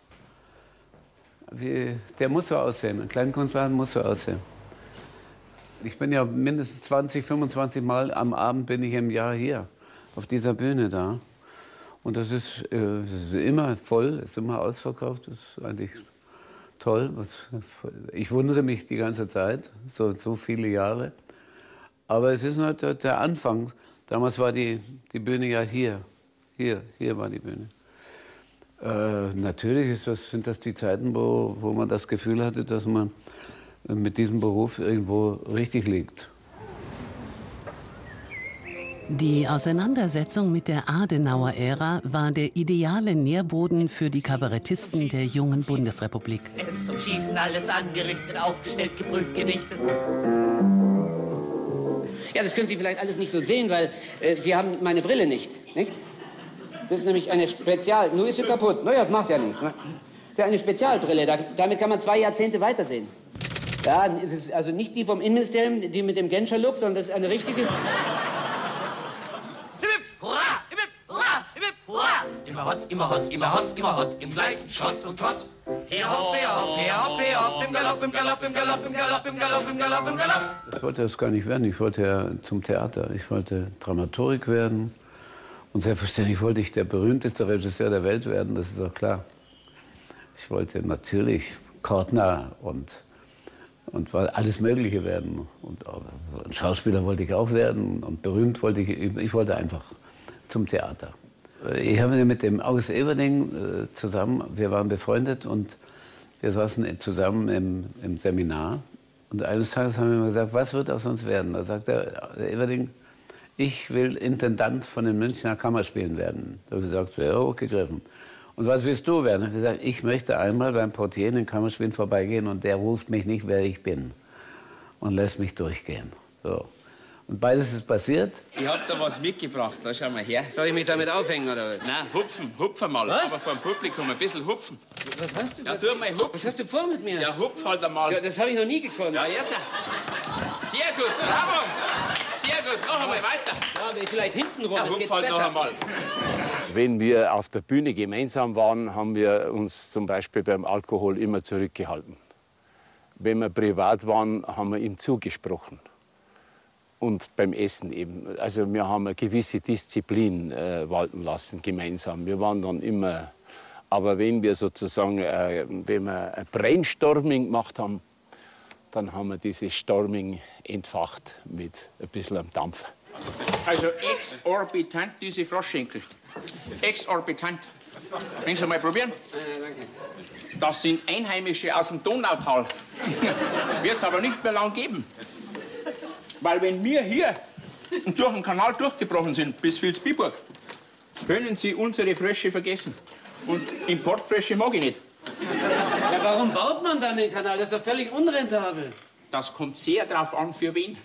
wie, der muss so aussehen. Ein Kleinkunstladen muss so aussehen. Ich bin ja mindestens zwanzig, fünfundzwanzig Mal am Abend bin ich im Jahr hier, auf dieser Bühne da. Und das ist, äh, das ist immer voll, ist immer ausverkauft, das ist eigentlich toll. Ich wundere mich die ganze Zeit, so, so viele Jahre. Aber es ist nur der, der Anfang. Damals war die, die Bühne ja hier. Hier, hier war die Bühne. Äh, natürlich ist das, sind das die Zeiten, wo, wo man das Gefühl hatte, dass man mit diesem Beruf irgendwo richtig liegt. Die Auseinandersetzung mit der Adenauer-Ära war der ideale Nährboden für die Kabarettisten der jungen Bundesrepublik. Es ist zum Schießen alles angerichtet, aufgestellt, geprüft, gerichtet. Ja, das können Sie vielleicht alles nicht so sehen, weil äh, Sie haben meine Brille nicht, nicht? Das ist nämlich eine Spezial... Nur ist sie kaputt. Naja, das macht ja nichts. Das ist ja eine Spezialbrille. Da, damit kann man zwei Jahrzehnte weitersehen. Ja, es ist also nicht die vom Innenministerium, die mit dem Genscher-Look, sondern das ist eine richtige... Hurra! Hurra! Hurra! Immer hot, immer hot, immer hot, immer hot, im gleichen Schott und Trott. Her hopp, her hopp, her hopp, her hopp, im Galopp, im Galopp, im Galopp, im Galopp, im Galopp, im Galopp, im Galopp. Ich wollte das gar nicht werden. Ich wollte ja zum Theater. Ich wollte Dramatorik werden. Und selbstverständlich wollte ich der berühmteste Regisseur der Welt werden, das ist doch klar. Ich wollte natürlich Kortner und, und alles Mögliche werden. Und auch, ein Schauspieler wollte ich auch werden und berühmt wollte ich. Ich wollte einfach zum Theater. Ich habe mit dem August Everding zusammen, wir waren befreundet und wir saßen zusammen im, im Seminar. Und eines Tages haben wir gesagt, was wird aus uns werden? Da sagt der, der Everding, ich will Intendant von den Münchner Kammerspielen werden. Da habe ich gesagt, ja, hochgegriffen. Und was willst du werden? Da habe ich gesagt, ich möchte einmal beim Portier in den Kammerspielen vorbeigehen und der ruft mich nicht, wer ich bin. Und lässt mich durchgehen. So. Und beides ist passiert. Ich hab da was mitgebracht, da schau mal her. Soll ich mich damit aufhängen, oder was? Nein, hupfen, hupfen mal. Was? Aber vor dem Publikum ein bisschen hupfen. Was hast du? Ja, tu mal hupfen. Was hast du vor mit mir? Ja, hupf halt einmal. Ja, das habe ich noch nie gekonnt. Ja, jetzt. Sehr gut, bravo. Sehr gut, noch einmal weiter. Ja, aber vielleicht hinten rum, ja, das geht's halt besser. noch einmal. Wenn wir auf der Bühne gemeinsam waren, haben wir uns zum Beispiel beim Alkohol immer zurückgehalten. Wenn wir privat waren, haben wir ihm zugesprochen. Und beim Essen eben. Also wir haben eine gewisse Disziplin äh, walten lassen, gemeinsam. Wir waren dann immer... Aber wenn wir sozusagen, äh, wenn wir ein Brainstorming gemacht haben, dann haben wir dieses Storming entfacht mit ein bisschen am Dampf. Also exorbitant, diese Froschschenkel. Exorbitant. Wollen Sie mal probieren? Äh, danke. Das sind Einheimische aus dem Donautal. Wird es aber nicht mehr lang geben. Weil wenn wir hier durch den Kanal durchgebrochen sind, bis Vilsbiburg, können Sie unsere Frösche vergessen. Und Importfrösche mag ich nicht. Ja, warum baut man dann den Kanal? Das ist doch völlig unrentabel. Das kommt sehr drauf an, für wen.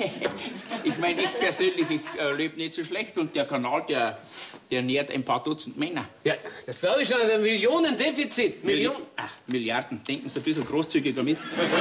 Ich meine, ich persönlich, ich äh, lebe nicht so schlecht und der Kanal, der, der nährt ein paar Dutzend Männer. Ja, das glaube ich schon, also ein Millionendefizit. Millionen. Milli Ach, Milliarden. Denken Sie ein bisschen großzügig damit.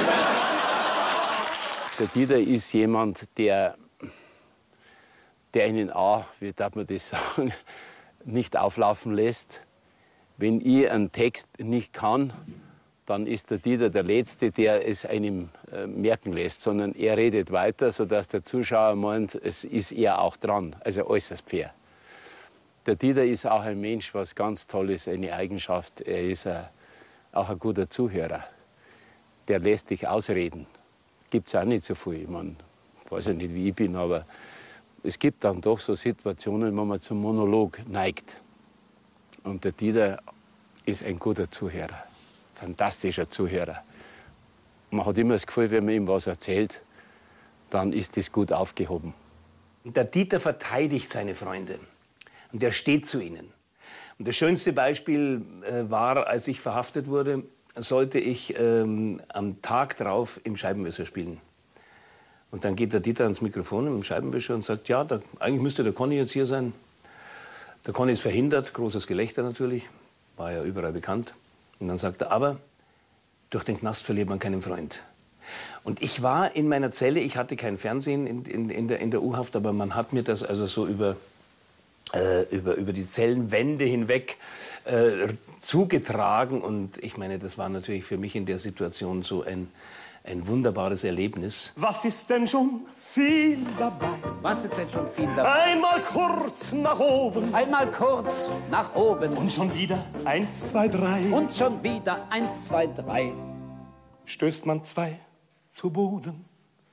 Der Dieter ist jemand, der, der einen A, wie darf man das sagen, nicht auflaufen lässt. Wenn ich einen Text nicht kann, dann ist der Dieter der Letzte, der es einem äh, merken lässt, sondern er redet weiter, sodass der Zuschauer meint, es ist er auch dran, also äußerst fair. Der Dieter ist auch ein Mensch, was ganz toll ist, eine Eigenschaft, er ist ein, auch ein guter Zuhörer. Der lässt dich ausreden. Gibt es auch nicht so viel. Ich meine, ich weiß ja nicht, wie ich bin, aber es gibt dann doch so Situationen, wo man zum Monolog neigt. Und der Dieter ist ein guter Zuhörer, fantastischer Zuhörer. Man hat immer das Gefühl, wenn man ihm was erzählt, dann ist das gut aufgehoben. Der Dieter verteidigt seine Freunde und er steht zu ihnen. Und das schönste Beispiel äh, war, als ich verhaftet wurde, sollte ich ähm, am Tag drauf im Scheibenwischer spielen. Und dann geht der Dieter ans Mikrofon im Scheibenwischer und sagt, ja, da, eigentlich müsste der Conny jetzt hier sein. Der Conny ist verhindert, großes Gelächter natürlich, war ja überall bekannt. Und dann sagt er, aber durch den Knast verliert man keinen Freund. Und ich war in meiner Zelle, ich hatte kein Fernsehen in, in, in der, in der U-Haft, aber man hat mir das also so über, äh, über, über die Zellenwände hinweg äh, zugetragen. Und ich meine, das war natürlich für mich in der Situation so ein, ein wunderbares Erlebnis. Was ist denn schon viel dabei? Was ist denn schon viel dabei? Einmal kurz nach oben. Einmal kurz nach oben. Und schon wieder eins, zwei, drei. Und schon wieder eins, zwei, drei. Stößt man zwei zu Boden.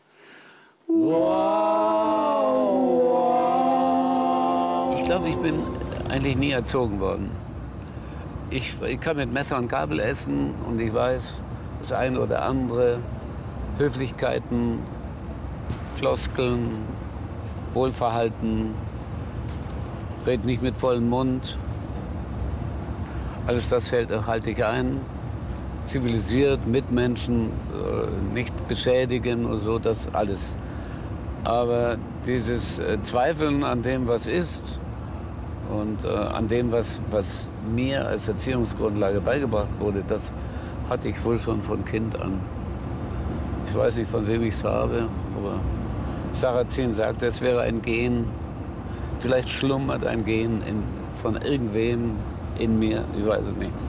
Ich glaube, ich bin eigentlich nie erzogen worden. Ich, ich kann mit Messer und Gabel essen und ich weiß, das eine oder andere, Höflichkeiten, Floskeln, Wohlverhalten, red nicht mit vollem Mund. Alles das fällt, halte ich ein. Zivilisiert, Mitmenschen, äh, nicht beschädigen oder so, das alles. Aber dieses äh, Zweifeln an dem, was ist und äh, an dem, was, was mir als Erziehungsgrundlage beigebracht wurde, das hatte ich wohl schon von Kind an. Ich weiß nicht, von wem ich es habe, aber Sarrazin sagte, es wäre ein Gen. Vielleicht schlummert ein Gen in, von irgendwem in mir, ich weiß es nicht.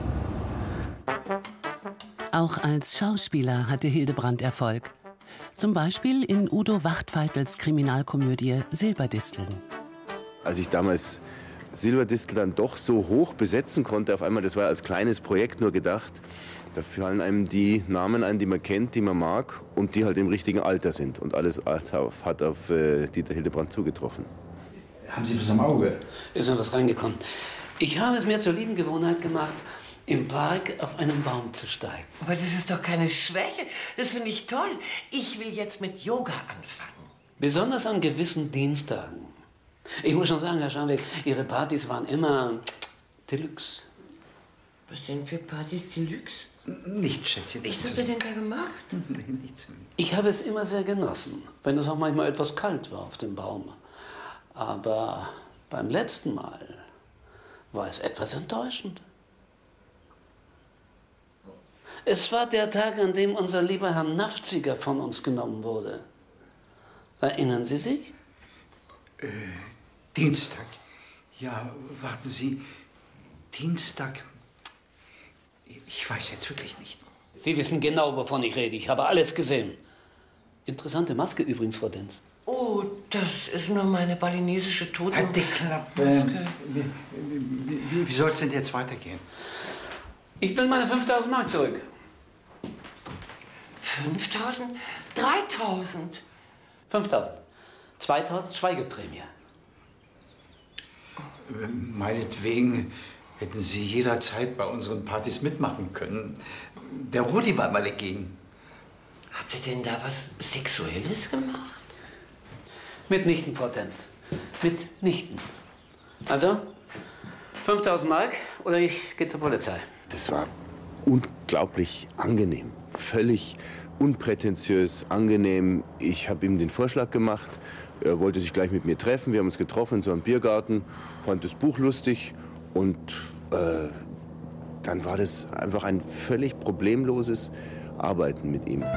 Auch als Schauspieler hatte Hildebrandt Erfolg. Zum Beispiel in Udo Wachtveitels Kriminalkomödie Silberdisteln. Als ich damals Silberdistel dann doch so hoch besetzen konnte, auf einmal, das war als kleines Projekt nur gedacht, da fallen einem die Namen ein, die man kennt, die man mag und die halt im richtigen Alter sind. Und alles hat auf, hat auf äh, Dieter Hildebrandt zugetroffen. Haben Sie was am Auge? Ist noch was reingekommen. Ich habe es mir zur lieben Gewohnheit gemacht, im Park auf einen Baum zu steigen. Aber das ist doch keine Schwäche. Das finde ich toll. Ich will jetzt mit Yoga anfangen. Besonders an gewissen Dienstagen. Ich muss schon sagen, Herr Scharnweg, Ihre Partys waren immer Deluxe. Was denn für Partys Deluxe? Nichts, Schätzchen, Was nichts. habt ihr denn da gemacht? Nichts. Ich habe es immer sehr genossen, wenn es auch manchmal etwas kalt war auf dem Baum. Aber beim letzten Mal war es etwas enttäuschend. Es war der Tag, an dem unser lieber Herr Nafziger von uns genommen wurde. Erinnern Sie sich? Äh, Dienstag. Ja, warten Sie. Dienstag. Ich weiß jetzt wirklich nicht. Sie wissen genau, wovon ich rede. Ich habe alles gesehen. Interessante Maske übrigens, Frau Denz. Oh, das ist nur meine balinesische Toten... Halt die Klappe. Ähm, wie wie, wie, wie soll es denn jetzt weitergehen? Ich will meine fünftausend Mark zurück. fünftausend? dreitausend? fünftausend. zweitausend Schweigeprämie. Meinetwegen hätten Sie jederzeit bei unseren Partys mitmachen können. Der Rudi war mal dagegen. Habt ihr denn da was Sexuelles gemacht? Mitnichten, Frau Tenz. Mitnichten. Also, fünftausend Mark oder ich gehe zur Polizei. Das war unglaublich angenehm, völlig unprätentiös, angenehm. Ich habe ihm den Vorschlag gemacht, er wollte sich gleich mit mir treffen. Wir haben uns getroffen in so einem Biergarten, fand das Buch lustig und äh, dann war das einfach ein völlig problemloses Arbeiten mit ihm.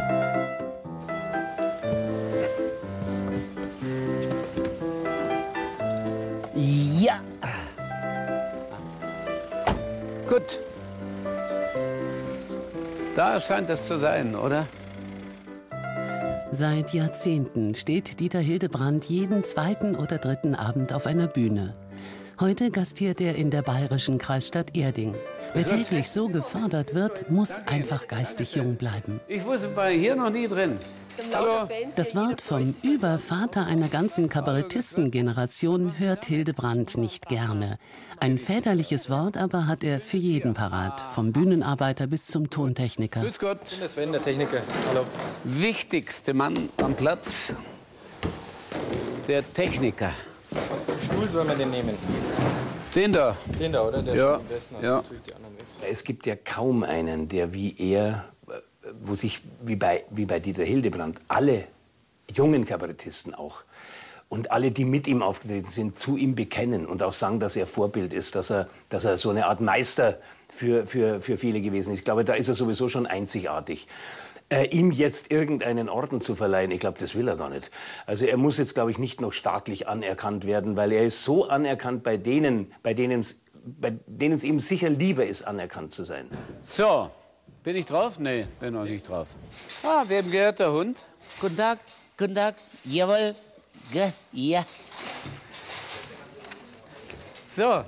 Ja. Gut. Da scheint es zu sein, oder? Seit Jahrzehnten steht Dieter Hildebrandt jeden zweiten oder dritten Abend auf einer Bühne. Heute gastiert er in der bayerischen Kreisstadt Erding. Wer täglich so gefördert wird, muss einfach geistig jung bleiben. Ich wusste, war hier noch nie drin. Hallo. Das Wort vom Übervater einer ganzen Kabarettistengeneration hört Hildebrandt nicht gerne. Ein väterliches Wort aber hat er für jeden parat, vom Bühnenarbeiter bis zum Tontechniker. Grüß Gott. Ich bin der Sven, der Techniker. Hallo. Wichtigste Mann am Platz, der Techniker. Was für einen Stuhl soll man denn nehmen? Den da. Den da, oder? Der Ja. ist am besten. Also Ja. natürlich die anderen weg. Es gibt ja kaum einen, der wie er, wo sich wie bei, wie bei Dieter Hildebrandt alle jungen Kabarettisten auch und alle, die mit ihm aufgetreten sind, zu ihm bekennen und auch sagen, dass er Vorbild ist, dass er, dass er so eine Art Meister für, für, für viele gewesen ist. Ich glaube, da ist er sowieso schon einzigartig. Äh, ihm jetzt irgendeinen Orden zu verleihen, ich glaube, das will er gar nicht. Also er muss jetzt, glaube ich, nicht noch staatlich anerkannt werden, weil er ist so anerkannt bei denen, bei denen es bei denen es ihm sicher lieber ist, anerkannt zu sein. So, bin ich drauf? Nee, bin noch nicht drauf. Ah, wem gehört der Hund? Guten Tag, guten Tag, jawohl, Ge ja. So.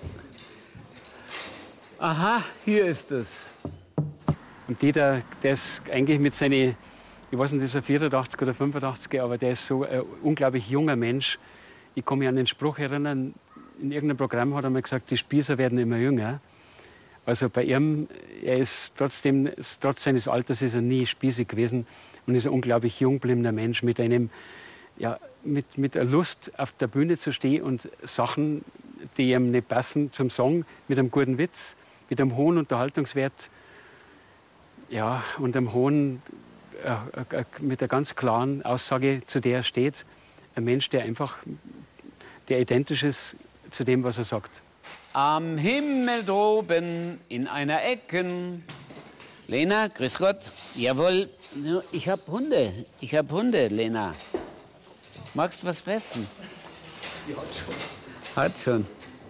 Aha, hier ist es. Und Dieter, der ist eigentlich mit seinen, ich weiß nicht, das ist ein vierundachtzig oder fünfundachtzig, aber der ist so ein unglaublich junger Mensch. Ich kann mich an den Spruch erinnern, in irgendeinem Programm hat er mal gesagt, die Spießer werden immer jünger. Also bei ihm, er ist trotzdem, trotz seines Alters ist er nie spießig gewesen und ist ein unglaublich jung gebliebener Mensch mit einem, ja, mit, mit einer Lust auf der Bühne zu stehen und Sachen, die ihm nicht passen zum Song, mit einem guten Witz, mit einem hohen Unterhaltungswert, ja, und einem hohen, äh, äh, mit einer ganz klaren Aussage, zu der er steht. Ein Mensch, der einfach, der identisch ist zu dem, was er sagt. Am Himmel droben in einer Ecken. Lena, grüß Gott. Jawohl, ich hab Hunde. Ich hab Hunde, Lena. Magst du was fressen? Ja, hat schon. Hat schon.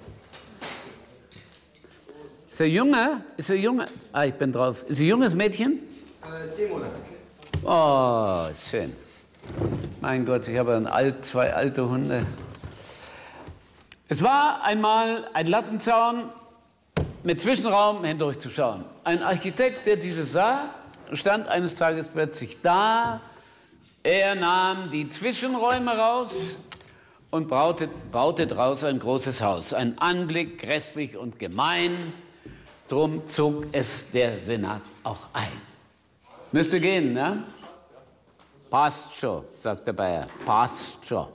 Ist er Junge? Ist er Junge? Ah, ich bin drauf. Ist er ein junges Mädchen? Äh, zehn Monate. Oh, ist schön. Mein Gott, ich habe ein alt, zwei alte Hunde. Es war einmal ein Lattenzaun mit Zwischenraum hindurchzuschauen. Ein Architekt, der dieses sah, stand eines Tages plötzlich da. Er nahm die Zwischenräume raus und baute, baute draus ein großes Haus. Ein Anblick grässlich und gemein. Drum zog es der Senat auch ein. Müsste gehen, ne? Passt schon, sagt der Bayer. Passt schon.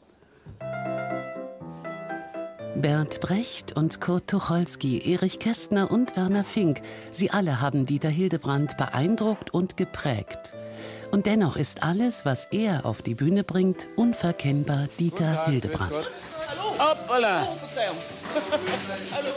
Bernd Brecht und Kurt Tucholsky, Erich Kästner und Werner Fink, sie alle haben Dieter Hildebrandt beeindruckt und geprägt. Und dennoch ist alles, was er auf die Bühne bringt, unverkennbar Dieter Hildebrandt. Hoppala! Oh, Verzeihung. Hallo.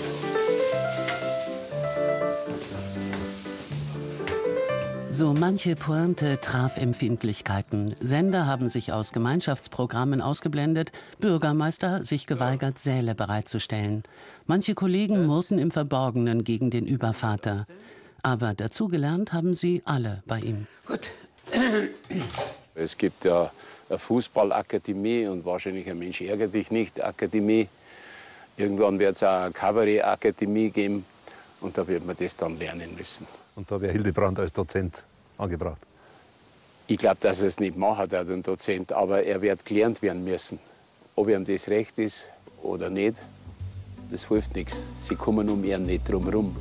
So manche Pointe traf Empfindlichkeiten. Sender haben sich aus Gemeinschaftsprogrammen ausgeblendet, Bürgermeister sich geweigert, Säle bereitzustellen. Manche Kollegen murrten im Verborgenen gegen den Übervater. Aber dazugelernt haben sie alle bei ihm. Gut. Es gibt ja eine Fußballakademie und wahrscheinlich ein Mensch ärgert dich nicht Akademie. Irgendwann wird es auch eine Kabarettakademie geben und da wird man das dann lernen müssen. Und da wäre Hildebrandt als Dozent angebracht. Ich glaube, dass er es nicht machen hat, ein Dozent, aber er wird gelernt werden müssen. Ob ihm das recht ist oder nicht, das hilft nichts. Sie kommen um ihn nicht drum herum.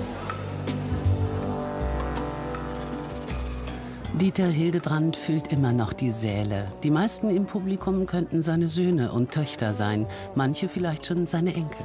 Dieter Hildebrandt füllt immer noch die Säle. Die meisten im Publikum könnten seine Söhne und Töchter sein, manche vielleicht schon seine Enkel.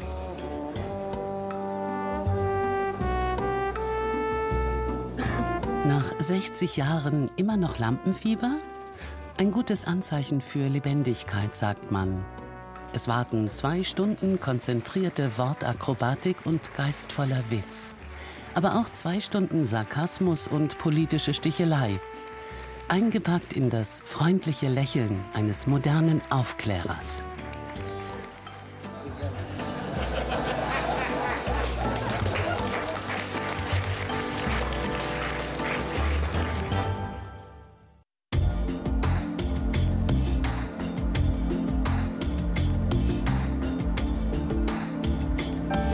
Nach sechzig Jahren immer noch Lampenfieber? Ein gutes Anzeichen für Lebendigkeit, sagt man. Es warten zwei Stunden konzentrierte Wortakrobatik und geistvoller Witz. Aber auch zwei Stunden Sarkasmus und politische Stichelei. Eingepackt in das freundliche Lächeln eines modernen Aufklärers.